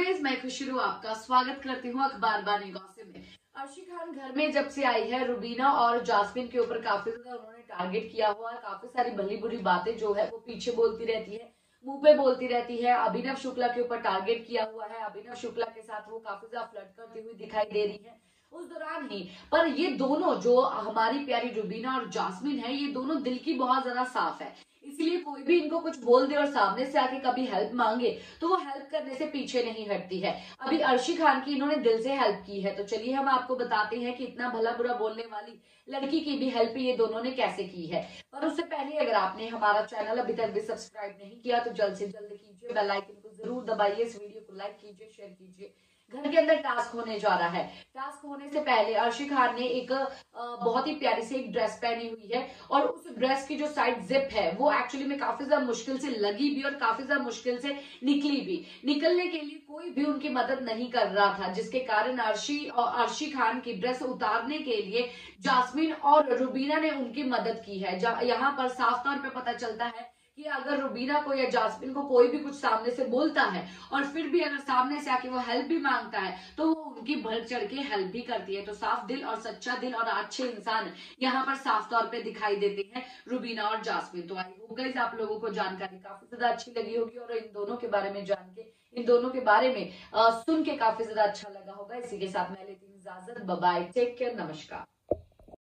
Guys, मैं खुशरू आपका स्वागत करती हूँ अखबार बानी गॉसिप में। अर्शी खान घर में जब से आई है, रुबीना और जास्मिन के ऊपर काफी ज्यादा उन्होंने टारगेट किया हुआ है। काफी सारी भली बुरी बातें जो है वो पीछे बोलती रहती है, मुंह पे बोलती रहती है। अभिनव शुक्ला के ऊपर टारगेट किया हुआ है। अभिनव शुक्ला के साथ वो काफी ज्यादा फ्लर्ट करती हुई दिखाई दे रही है उस दौरान ही। पर ये दोनों जो हमारी प्यारी रुबीना और जास्मिन है, ये दोनों दिल की बहुत ज्यादा साफ है। इसलिए कोई भी इनको कुछ बोल दे और सामने से आके कभी हेल्प मांगे तो वो हेल्प करने से पीछे नहीं हटती है। अभी अर्शी खान की इन्होंने दिल से हेल्प की है, तो चलिए हम आपको बताते हैं कि इतना भला बुरा बोलने वाली लड़की की भी हेल्प ये दोनों ने कैसे की है। पर उससे पहले अगर आपने हमारा चैनल अभी तक भी सब्सक्राइब नहीं किया तो जल्द से जल्द कीजिए, बेल आइकन को जरूर दबाइए, इस वीडियो को लाइक कीजिए, शेयर कीजिए। घर के अंदर टास्क होने जा रहा है। टास्क होने से पहले अर्शी खान ने एक बहुत ही प्यारी सी एक ड्रेस पहनी हुई है और उस ड्रेस की जो साइड जिप है वो एक्चुअली में काफी ज्यादा मुश्किल से लगी भी और काफी ज्यादा मुश्किल से निकली भी। निकलने के लिए कोई भी उनकी मदद नहीं कर रहा था, जिसके कारण अर्शी खान की ड्रेस उतारने के लिए जास्मिन और रुबीना ने उनकी मदद की है। यहाँ पर साफ तौर पे पता चलता है कि अगर रुबीना को या जास्मिन को कोई भी कुछ सामने से बोलता है और फिर भी अगर सामने से आके वो हेल्प भी मांगता है तो वो उनकी बढ़ चढ़ के हेल्प भी करती है। तो साफ दिल और सच्चा दिल और अच्छे इंसान यहाँ पर साफ तौर पे दिखाई देते हैं रुबीना और जास्मिन। तो आई होप गाइस आप लोगों को जानकारी काफी ज्यादा अच्छी लगी होगी और इन दोनों के बारे में जान के, इन दोनों के बारे में सुन के काफी ज्यादा अच्छा लगा होगा। इसी के साथ मैं लेती हूँ इजाजत। बाय बाय, टेक केयर, नमस्कार।